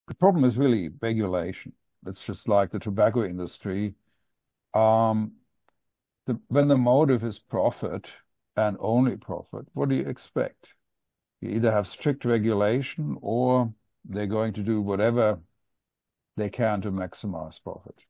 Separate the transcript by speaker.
Speaker 1: the problem is really regulation. It's just like the tobacco industry. Um, when the motive is profit and only profit, what do you expect? You either have strict regulation or they're going to do whatever they can to maximize profit.